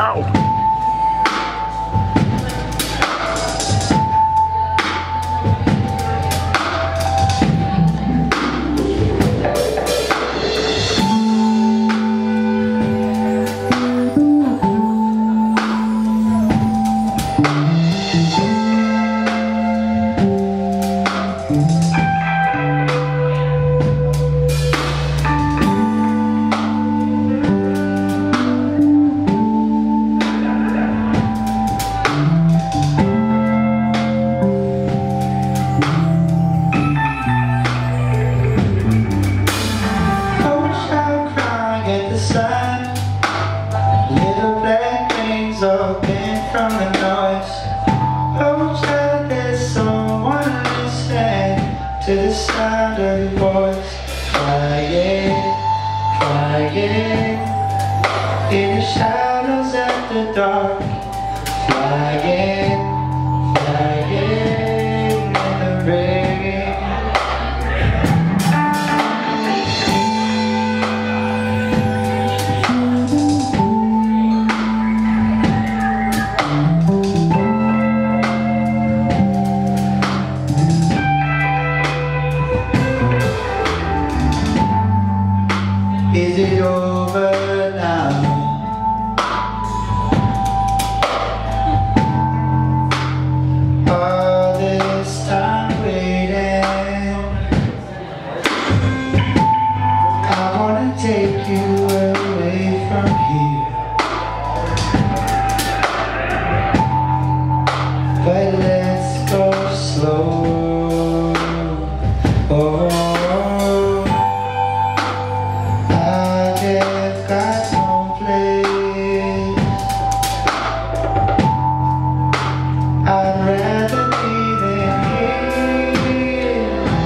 Crowchild. Little black wings open from the noise. Oh child, there's someone listening to the sound of your voice. Crying, crying in the shadows after dark. Flying, flying in the rain. Is it over now? All this time waiting, I wanna take you away from here, but let's go slow. Oh, I'd rather be than here.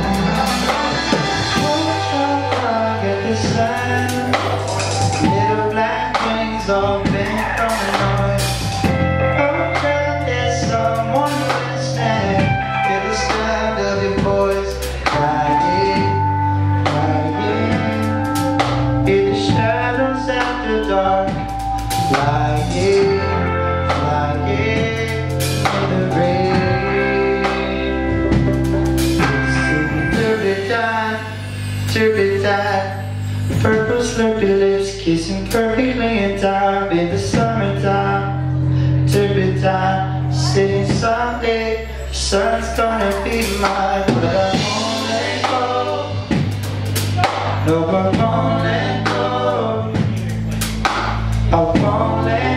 Watch out, dog at the sun. Little black wings open from the noise. Oh, child, there's someone listening to the sound of your voice. Crying, crying in the shadows after dark. Flying, flying. Turpentine, purple slurpy lips kissing perfectly in time in the summertime. Turpentine, sitting someday, the sun's gonna be mine, but I won't let go. No, I won't let go. I won't let go.